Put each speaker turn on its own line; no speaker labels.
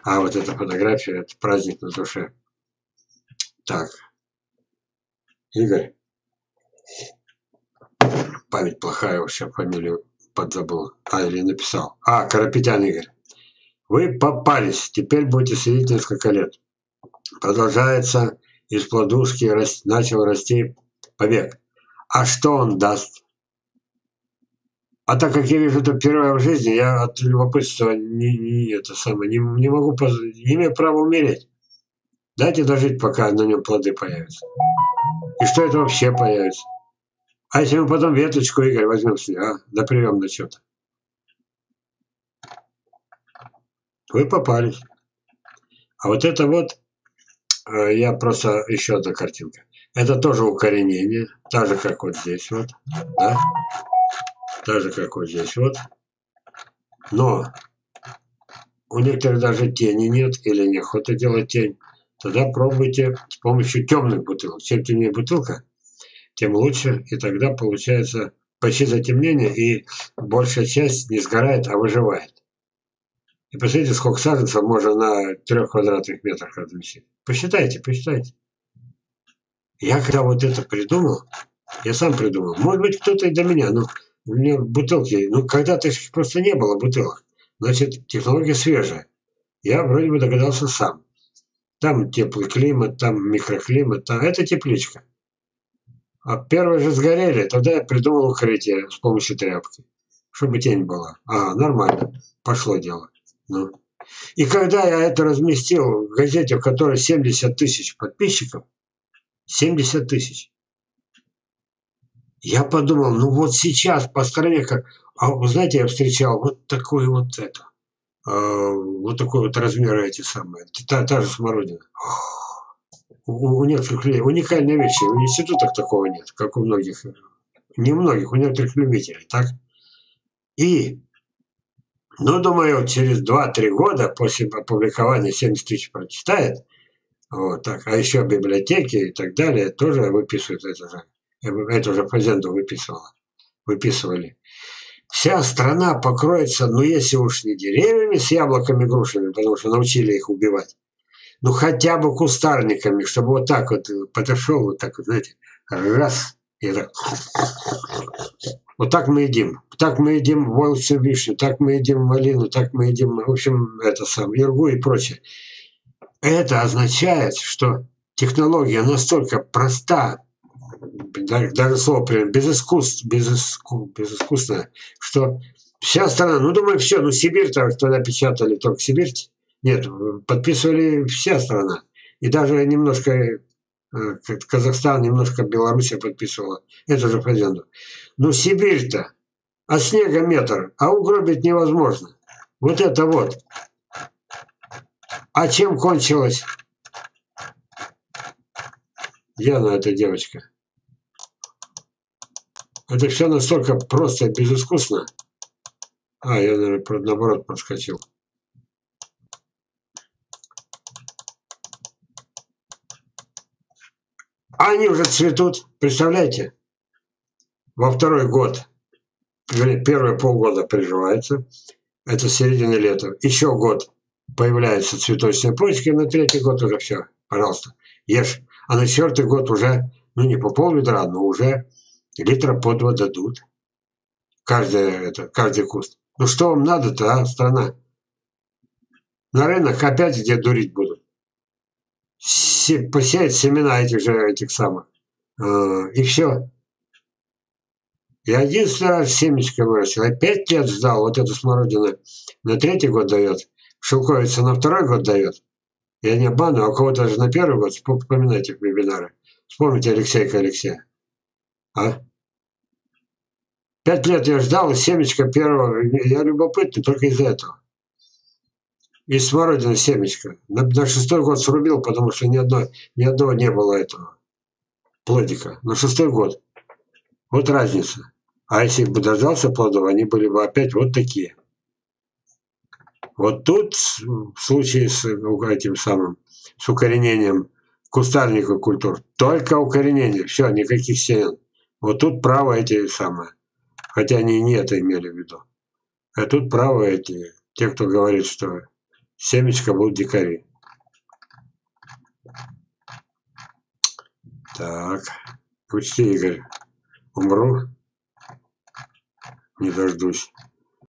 А вот эта фотография, это праздник на душе. Так, Игорь. Память плохая вообще, фамилию подзабыл. Или написал. Карапетян Игорь. Вы попались, теперь будете сидеть несколько лет. Продолжается, из плодушки начал расти побег. А что он даст? А так как я вижу это первое в жизни, я от любопытства не могу, не имею права умереть. Дайте дожить, пока на нем плоды появятся. И что это вообще появится? А если мы потом веточку, Игорь, возьмем себе, да привем на что-то. Вы попались. А вот это вот, я просто, еще одна картинка. Это тоже укоренение, так же, как вот здесь вот, да? Так же, как вот здесь вот. Но у некоторых даже тени нет или неохота делать тень. Тогда пробуйте с помощью темных бутылок. Чем темнее бутылка, тем лучше. И тогда получается почти затемнение, и большая часть не сгорает, а выживает. И посмотрите, сколько саженцев можно на 3 квадратных метрах разместить. Посчитайте, посчитайте. Я когда вот это придумал, я сам придумал. Может быть, кто-то и до меня, но у меня бутылки, когда-то их просто не было бутылок. Значит, технология свежая. Я вроде бы догадался сам. Там теплый климат, там микроклимат, там это тепличка. А первые же сгорели, тогда я придумал укрытие с помощью тряпки, чтобы тень была. Нормально, пошло дело. Ну. И когда я это разместил в газете, в которой 70 тысяч подписчиков, 70 тысяч, я подумал, вот сейчас по стране, вы знаете, я встречал вот такой вот это, вот такой вот размер эти самые, та же смородина. У некоторых людей уникальные вещи, в институтах такого нет, как у многих, не у многих, у некоторых любителей, так? Думаю, через 2-3 года после опубликования 70 тысяч прочитает, вот так, а еще библиотеки и так далее тоже выписывают это же Фазенду выписывали. Вся страна покроется, если уж не деревьями с яблоками, грушами, потому что научили их убивать, хотя бы кустарниками, чтобы вот так вот подошел, вот так вот, знаете, раз, и так. Вот так мы едим. Так мы едим волчью вишню, так мы едим малину, так мы едим, в общем, иргу и прочее. Это означает, что технология настолько проста, даже слово примерно, безыскусная, что вся страна, думаю, все, Сибирь-то тогда печатали только Сибирь. Нет, подписывали вся страна. И даже немножко Казахстан, немножко Белоруссия подписывала. Это же Фазенду. Сибирь-то, а снега метр, а угробить невозможно. Вот это вот. А чем кончилось? Яна, эта девочка. Это все настолько просто и безыскусно. Я, наверное, наоборот проскочил. Они уже цветут, представляете? Во второй год, первые полгода приживается, это середина лета. Еще год появляются цветочные почки, на 3-й год уже все, пожалуйста, ешь. А на 4-й год уже, не по пол-литра, но уже литра по 2 дадут. Каждый куст. Что вам надо-то, страна? На рынок опять где дурить будут. Посеять семена этих самых. И все. Я 11 раз семечко вырастил. Я 5 лет ждал. Вот эту смородину на 3-й год дает. Шелковица на 2-й год дает. Я не обманываю, а у кого даже на 1-й год. Вспоминайте вебинары. Вспомните Алексея. 5 лет я ждал, и семечко первого. Я любопытный только из-за этого. Из смородины семечко. На 6-й год срубил, потому что ни одного не было этого плодика. На 6-й год. Вот разница. А если бы дождался плодов, они были бы опять вот такие. Вот тут в случае с этим самым, с укоренением кустарников культур, только укоренение, все, никаких семян. Вот тут право эти самые. Хотя они не это имели в виду. А тут право те, кто говорит, что семечко будут дикари. Так, учти, Игорь, умру, не дождусь.